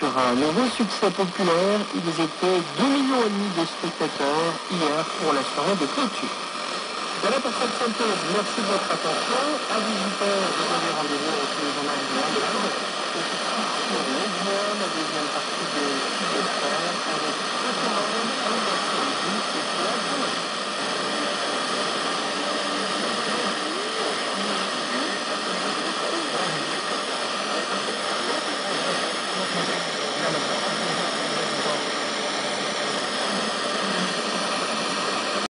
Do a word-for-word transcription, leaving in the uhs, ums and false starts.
sur un nouveau succès populaire. Ils étaient deux millions et demi de spectateurs hier pour la soirée de clôture. Voilà pour cette synthèse. Merci de votre attention. À dix-huit heures, vous avez rendez-vous avec le journal de Hamad. Et tout de suite sur les voix, la deuxième partie de Sud de Frères avec